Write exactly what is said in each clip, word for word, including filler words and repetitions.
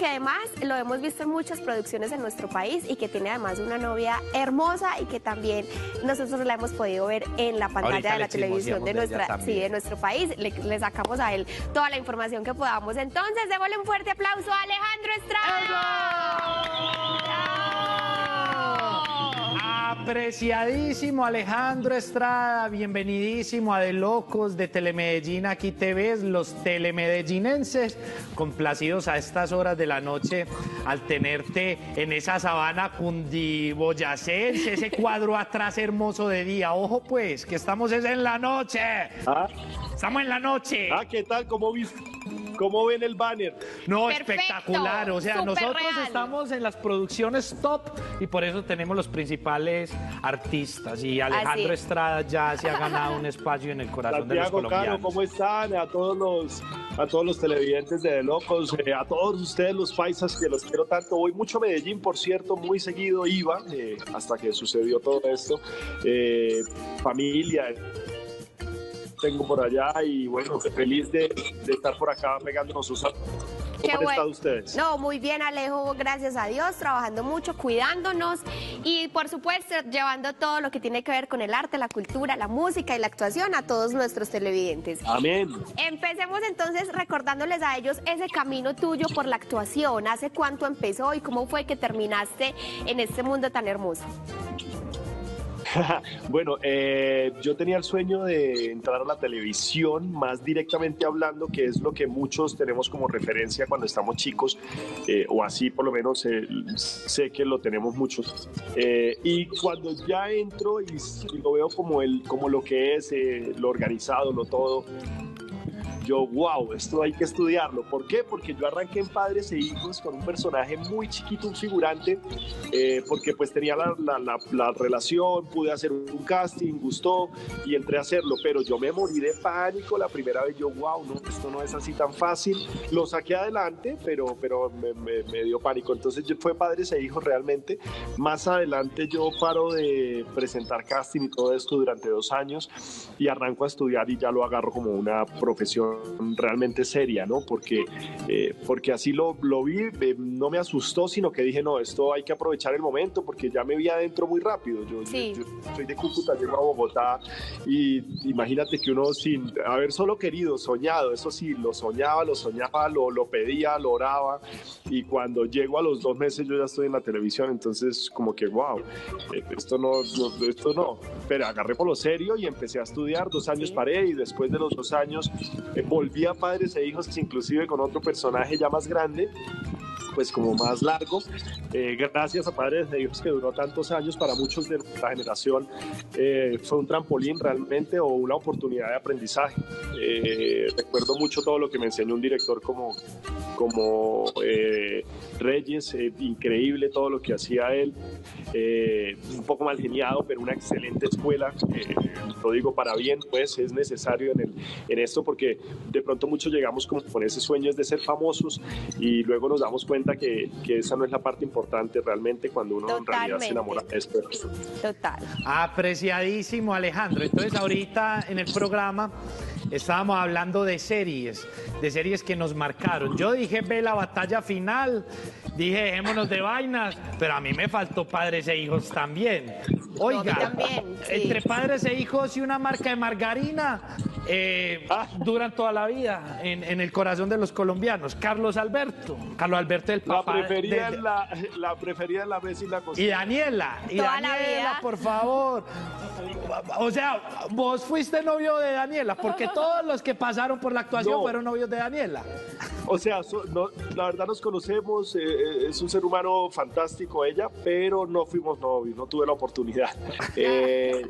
que además lo hemos visto en muchas producciones en nuestro país y que tiene además una novia hermosa y que también nosotros la hemos podido ver en la pantalla Ahorita de la televisión de, nuestra, sí, de nuestro país. Le, le sacamos a él toda la información que podamos. Entonces, démosle un fuerte aplauso a Alejandro Estrada. Apreciadísimo Alejandro Estrada, bienvenidísimo a De Locos de Telemedellín. Aquí te ves, los telemedellinenses, complacidos a estas horas de la noche al tenerte en esa sabana cundiboyacense, ese cuadro atrás hermoso de día. Ojo pues, que estamos es en la noche. ¿Ah? Estamos en la noche. Ah, ¿qué tal? ¿Cómo viste? ¿Cómo ven el banner? No, Perfecto, espectacular. O sea, nosotros real. estamos en las producciones top y por eso tenemos los principales artistas. Y Alejandro Así. Estrada ya se ha ganado un espacio en el corazón Santiago, de los colombianos. Caro, ¿cómo están? A todos los, a todos los televidentes de De Locos, eh, a todos ustedes los paisas que los quiero tanto. Voy mucho a Medellín, por cierto, muy seguido iba, eh, hasta que sucedió todo esto. Eh, familia tengo por allá y bueno, feliz de, de estar por acá pegándonos sus... ¿Cómo Qué han bueno. estado ustedes? No, muy bien, Alejo, gracias a Dios, trabajando mucho, cuidándonos y, por supuesto, llevando todo lo que tiene que ver con el arte, la cultura, la música y la actuación a todos nuestros televidentes. Amén. Empecemos entonces recordándoles a ellos ese camino tuyo por la actuación. ¿Hace cuánto empezó y cómo fue que terminaste en este mundo tan hermoso? Bueno, eh, yo tenía el sueño de entrar a la televisión, más directamente hablando, que es lo que muchos tenemos como referencia cuando estamos chicos, eh, o así por lo menos eh, sé que lo tenemos muchos. Eh, y cuando ya entro y, y lo veo como, el, como lo que es, eh, lo organizado, lo todo, yo, wow, esto hay que estudiarlo. ¿Por qué? Porque yo arranqué en Padres e Hijos con un personaje muy chiquito, un figurante, eh, porque pues tenía la, la, la, la relación, pude hacer un casting, gustó y entré a hacerlo, pero yo me morí de pánico la primera vez. Yo, wow, no, esto no es así tan fácil. Lo saqué adelante, pero, pero me, me, me dio pánico. Entonces yo, fue Padres e Hijos realmente. Más adelante yo paro de presentar casting y todo esto durante dos años y arranco a estudiar y ya lo agarro como una profesión realmente seria, ¿no? Porque, eh, porque así lo, lo vi, eh, no me asustó, sino que dije, no, esto hay que aprovechar el momento porque ya me vi adentro muy rápido. Yo, Sí. yo, yo soy de Cúcuta, llego a Bogotá y imagínate que uno sin haber solo querido, soñado, eso sí, lo soñaba, lo soñaba, lo, lo pedía, lo oraba y cuando llego a los dos meses yo ya estoy en la televisión, entonces como que, wow, eh, esto no, no, esto no, pero agarré por lo serio y empecé a estudiar, dos años Sí. paré y después de los dos años eh, volví a Padres e Hijos, inclusive con otro personaje ya más grande, pues como más largo, eh, gracias a Padres e Hijos que duró tantos años, para muchos de nuestra generación eh, fue un trampolín realmente o una oportunidad de aprendizaje. Eh, recuerdo mucho todo lo que me enseñó un director como, como eh, Reyes, eh, increíble todo lo que hacía él, eh, un poco mal geniado, pero una excelente escuela, eh, lo digo para bien, pues es necesario en, el, en esto porque de pronto muchos llegamos como con ese sueño de ser famosos y luego nos damos cuenta Que, que esa no es la parte importante realmente cuando uno Totalmente. en realidad se enamora de esto. Total. Apreciadísimo Alejandro. Entonces ahorita en el programa estábamos hablando de series, de series que nos marcaron. Yo dije, ve la batalla final, dije, dejémonos de vainas, pero a mí me faltó Padres e Hijos también. Oiga, también, sí. entre Padres e Hijos y una marca de margarina, eh, Ah. duran toda la vida en, en el corazón de los colombianos. Carlos Alberto, Carlos Alberto el La papá preferida, de- es la, la preferida es la vez y la y cocina. Daniela, y Toda la Daniela, vida. por favor. O sea, vos fuiste novio de Daniela, porque todos los que pasaron por la actuación No. fueron novios de Daniela. O sea, so- no, la verdad nos conocemos, eh, es un ser humano fantástico ella, pero no fuimos novios, no tuve la oportunidad. Eh,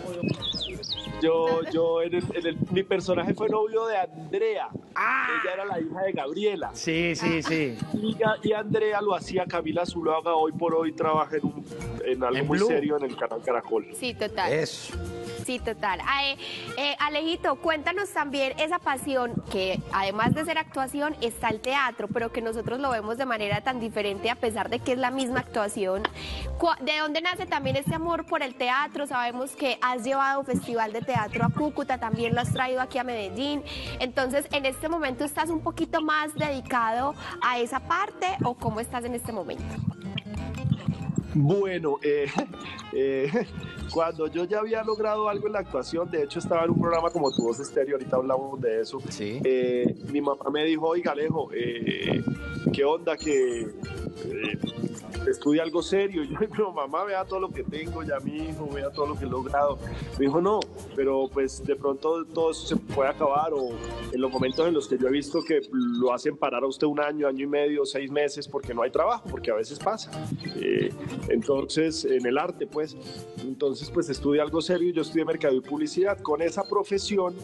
yo, yo en el, en el- mi personaje fue novio de Andrea. Ella era la hija de Gabriela. Sí, sí, sí. Y, y Andrea lo hacía Camila Zuluaga, hoy por hoy trabaja en, un, en algo En muy Blue. serio en el canal Caracol. Sí, total. Eso. Sí, total. Ah, eh, eh, Alejito, cuéntanos también esa pasión que además de ser actuación está el teatro, pero que nosotros lo vemos de manera tan diferente a pesar de que es la misma actuación. Cu- ¿De dónde nace también este amor por el teatro? Sabemos que has llevado Festival de Teatro a Cúcuta, también lo has traído aquí a Medellín. Entonces, ¿en este momento estás un poquito más dedicado a esa parte o cómo estás en este momento? Bueno, eh, eh, cuando yo ya había logrado algo en la actuación, de hecho estaba en un programa como Tu Voz Estéreo, ahorita hablamos de eso, sí. eh, mi mamá me dijo, oiga Alejo, eh, ¿qué onda que eh, estudia algo serio? Y yo, pero mamá, vea todo lo que tengo ya, mi hijo, vea todo lo que he logrado. Me dijo, no, pero pues de pronto todo eso se puede acabar, o en los momentos en los que yo he visto que lo hacen parar a usted un año, año y medio, seis meses, porque no hay trabajo, porque a veces pasa. Eh, entonces, en el arte, pues, entonces, pues estudia algo serio. Yo estudié mercado y publicidad. Con esa profesión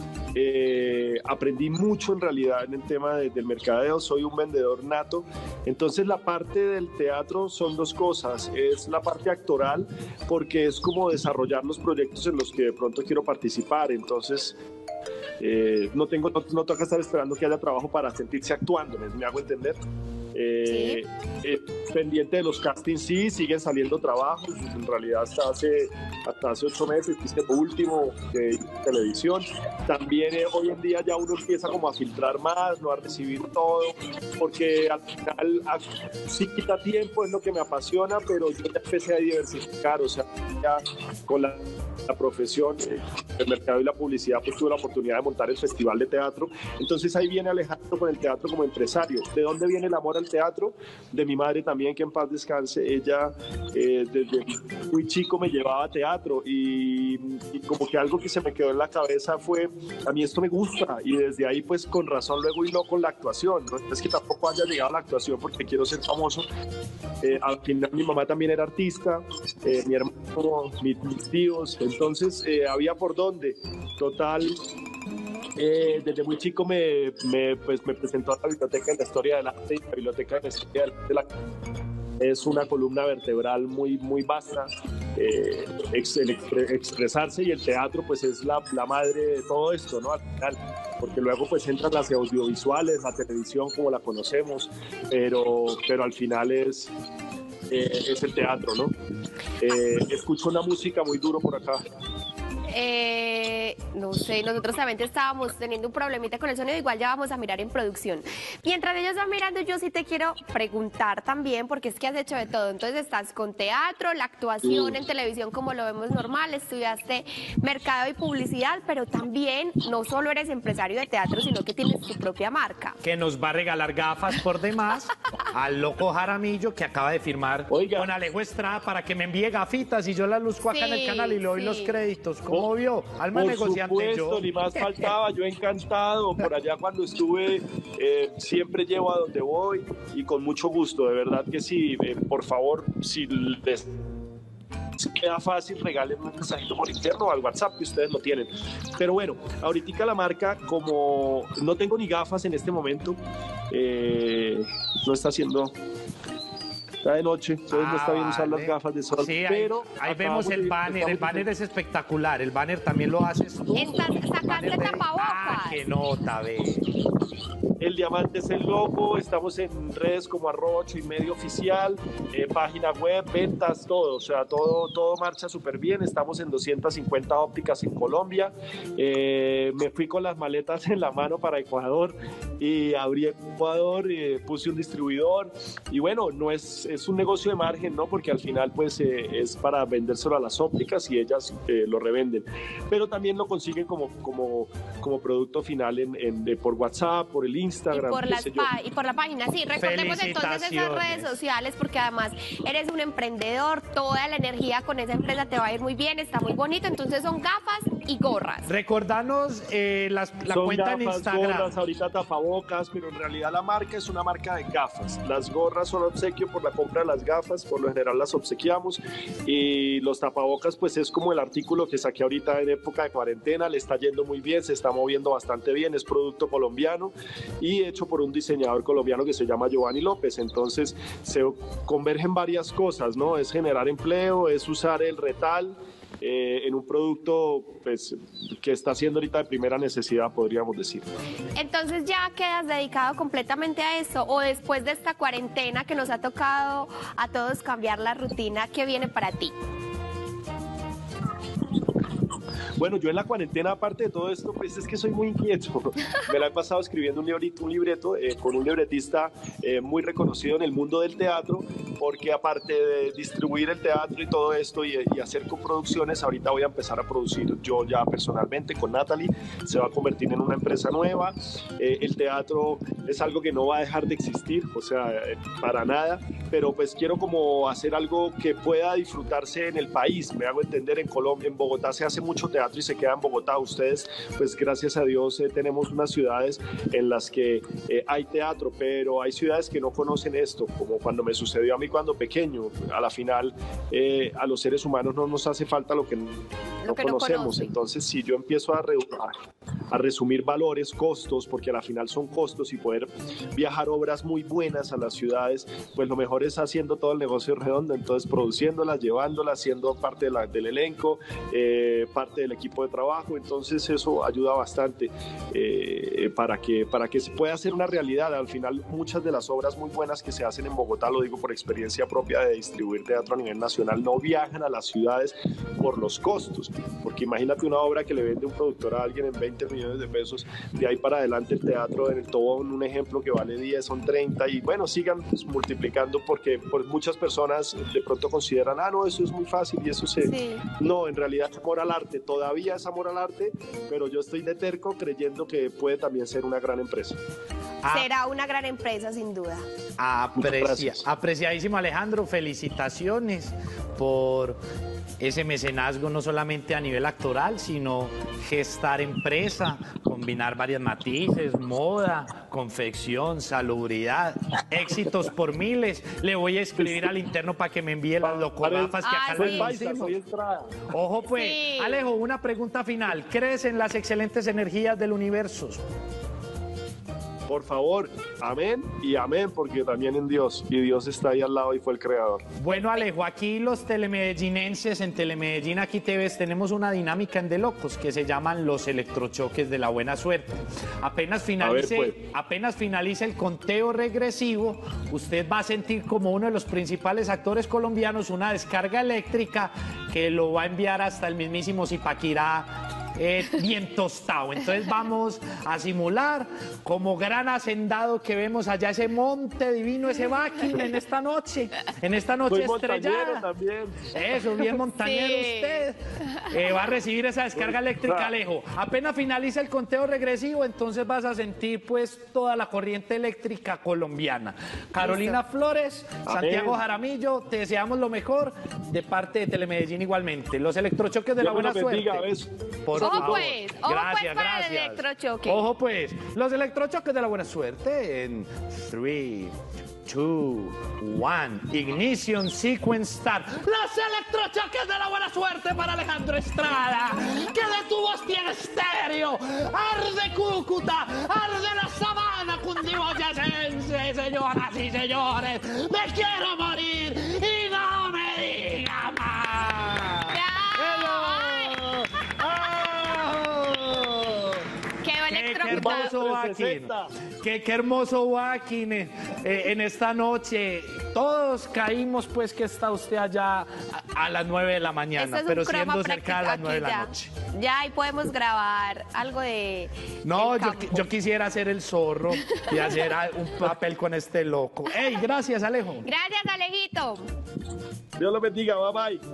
eh, aprendí mucho en realidad en el tema de, del mercadeo. Soy un vendedor nato. Entonces, la parte del teatro son dos cosas. Es la parte actoral, porque es como desarrollar los proyectos en los que de pronto quiero participar. Entonces, eh, no tengo, no, no toca estar esperando que haya trabajo para sentirse actuando, ¿me, me hago entender? Eh, ¿Sí? eh, pendiente de los castings, sí, siguen saliendo trabajos. En realidad hasta hace, hasta hace ocho meses, que es el último de televisión. También eh, hoy en día ya uno empieza como a filtrar más, no a recibir todo, porque al final a, sí quita tiempo, es lo que me apasiona, pero yo ya empecé a diversificar, o sea, ya con la, la profesión, eh, el mercado y la publicidad, pues tuve la oportunidad de montar el Festival de Teatro. Entonces ahí viene Alejandro con el teatro como empresario. ¿De dónde viene el amor al teatro? De mi madre también, que en paz descanse. Ella eh, desde muy chico me llevaba a teatro y, y como que algo que se me quedó en la cabeza fue, a mí esto me gusta, y desde ahí pues con razón luego hiló con la actuación. No es que tampoco haya llegado a la actuación porque quiero ser famoso. Eh, al final mi mamá también era artista, eh, mi hermano, mis, mis tíos, entonces eh, había por dónde. Total, Eh, desde muy chico me, me, pues, me presentó a la Biblioteca de la Historia del Arte, y la Biblioteca de la Historia del Arte es una columna vertebral muy, muy vasta. Eh, ex, el expre, expresarse, y el teatro pues es la, la madre de todo esto, ¿no? Al final, porque luego pues entran las audiovisuales, la televisión como la conocemos, pero, pero al final es, eh, es el teatro, ¿no? Eh, escucho una música muy duro por acá. Eh, no sé, nosotros también estábamos teniendo un problemita con el sonido, igual ya vamos a mirar en producción. Mientras ellos van mirando, yo sí te quiero preguntar también, porque es que has hecho de todo. Entonces estás con teatro, la actuación en televisión como lo vemos normal, estudiaste mercado y publicidad, pero también no solo eres empresario de teatro, sino que tienes tu propia marca. Que nos va a regalar gafas por demás al loco Jaramillo, que acaba de firmar Oiga. con Alejo Estrada para que me envíe gafitas y yo las luzco acá Sí, en el canal y le doy sí. los créditos. ¿Cómo vio? Alma Por negociante supuesto, yo. ni más faltaba, yo encantado. Por allá cuando estuve, eh, siempre llevo a donde voy y con mucho gusto, de verdad que sí. Eh, por favor, si les queda fácil, regálenme un mensajito por interno o al WhatsApp, que ustedes lo tienen. Pero bueno, ahorita la marca, como no tengo ni gafas en este momento, eh, no está haciendo... Está de noche, entonces Ah, no está bien usar vale. las gafas de sol. Sí, ahí, pero ahí acabamos vemos el de- banner. El estamos- banner es espectacular. El banner también lo haces tú. Estás- sacaste Banner de- tapabocas. Ah, qué nota, ve. El diamante es el logo, estamos en redes como arroba ocho y medio oficial, eh, página web, ventas, todo, o sea, todo, todo marcha súper bien. Estamos en doscientas cincuenta ópticas en Colombia. Eh, me fui con las maletas en la mano para Ecuador y abrí Ecuador, eh, puse un distribuidor y bueno, no es, es un negocio de margen, ¿no? Porque al final pues eh, es para vendérselo a las ópticas y ellas eh, lo revenden, pero también lo consiguen como, como, como producto final en, en, de, por WhatsApp, por el Instagram. Y por, qué las sé yo. pa- y por la página, sí, recordemos entonces esas redes Felicitaciones. sociales, porque además eres un emprendedor, toda la energía con esa empresa te va a ir muy bien, está muy bonito, entonces son gafas y gorras. Recordanos eh, las, la Son cuenta gafas, en Instagram. gorras, ahorita tapabocas, pero en realidad la marca es una marca de gafas. Las gorras son obsequio por la compra de las gafas, por lo general las obsequiamos, y los tapabocas pues es como el artículo que saqué ahorita en época de cuarentena, le está yendo muy bien, se está moviendo bastante bien, es producto colombiano y hecho por un diseñador colombiano que se llama Giovanni López. Entonces se convergen varias cosas, ¿no? Es generar empleo, es usar el retal eh, en un producto pues, que está siendo ahorita de primera necesidad, podríamos decir. Entonces ya quedas dedicado completamente a eso, o después de esta cuarentena que nos ha tocado a todos cambiar la rutina, ¿qué viene para ti? Bueno, yo en la cuarentena, aparte de todo esto, pues es que soy muy inquieto. Me la he pasado escribiendo un librito, un libreto eh, con un libretista eh, muy reconocido en el mundo del teatro, porque aparte de distribuir el teatro y todo esto y, y hacer coproducciones, ahorita voy a empezar a producir yo ya personalmente con Natalie. Se va a convertir en una empresa nueva. Eh, el teatro es algo que no va a dejar de existir, o sea, eh, para nada, pero pues quiero como hacer algo que pueda disfrutarse en el país. Me hago entender, en Colombia, en Bogotá se hace mucho teatro y se queda en Bogotá. Ustedes, pues gracias a Dios, eh, tenemos unas ciudades en las que eh, hay teatro, pero hay ciudades que no conocen esto, como cuando me sucedió a mí cuando pequeño. A la final, eh, a los seres humanos no nos hace falta lo que no, Lo que no conocemos. conoce. Entonces, si yo empiezo a, re a, a resumir valores, costos, porque a la final son costos, y poder viajar obras muy buenas a las ciudades, pues lo mejor es haciendo todo el negocio redondo. Entonces, produciéndolas, llevándolas, siendo parte de la, del elenco, eh, parte del equipo de trabajo. Entonces, eso ayuda bastante eh, para, que, para que se pueda hacer una realidad. Al final, muchas de las obras muy buenas que se hacen en Bogotá, lo digo por experiencia propia de distribuir teatro a nivel nacional, no viajan a las ciudades por los costos, porque imagínate una obra que le vende un productor a alguien en veinte millones de pesos, de ahí para adelante el teatro en el Tobón, un ejemplo que vale diez, son treinta, y bueno, sigan pues, multiplicando, porque pues, muchas personas de pronto consideran, ah, no, eso es muy fácil y eso se... Sí. No, en realidad es amor al arte, todavía es amor al arte, pero yo estoy de terco creyendo que puede también ser una gran empresa. Ah, Será una gran empresa, sin duda. aprecia, gracias. apreciadísimo Alejandro, felicitaciones por ese mecenazgo, no solamente a nivel actoral, sino gestar empresa, combinar varias matices, moda, confección, salubridad, éxitos por miles. Le voy a escribir al interno para que me envíe las locogafas que Ah, acá sí. lo Paisa, hicimos. soy Estrada. Ojo pues, Sí. Alejo, una pregunta final. ¿Crees en las excelentes energías del universo? Por favor, amén y amén, porque también en Dios, y Dios está ahí al lado y fue el creador. Bueno, Alejo, aquí los telemedellínenses en Telemedellín Aquí T V tenemos una dinámica en De Locos que se llaman los electrochoques de la buena suerte. Apenas finalice, A ver, pues. apenas finalice el conteo regresivo, usted va a sentir como uno de los principales actores colombianos una descarga eléctrica que lo va a enviar hasta el mismísimo Zipaquirá. Eh, bien tostado. Entonces vamos a simular como gran hacendado que vemos allá ese monte divino, ese Báquila en esta noche, en esta noche Soy montañero estrellada. también. Eso, bien montañero Sí. usted. Eh, va a recibir esa descarga eléctrica, Alejo. Apenas finaliza el conteo regresivo, entonces vas a sentir pues toda la corriente eléctrica colombiana. Carolina Flores, Santiago Amén. Jaramillo, te deseamos lo mejor de parte de Telemedellín igualmente. Los electrochoques de la Dios me buena los bendiga, suerte. besos. Por Ojo favor. pues, ojo Gracias, pues para gracias. el electrochoque. Ojo pues, los electrochoques de la buena suerte en tres, dos, uno. Ignition Sequence Start. Los electrochoques de la buena suerte para Alejandro Estrada, que de tu voz tiene estéreo. Arde Cúcuta, arde la sabana cundiboyacense, señoras y señores. Me quiero morir y no me diga más. ¡Ya! ¡Hello! ¡Oh! Quedó Qué, qué electrocutado. hermoso Joaquín. Qué, qué hermoso Joaquín eh, eh, en esta noche. Todos caímos pues que está usted allá a, a las nueve de la mañana, Esto es un pero croma siendo cerca de las práctico nueve de la aquí noche. ya. Ya ahí podemos grabar algo de. No, del yo, campo. yo quisiera hacer el zorro y hacer a- un papel con este loco. ¡Ey, gracias, Alejo! Gracias, Alejito. Dios los bendiga, bye bye.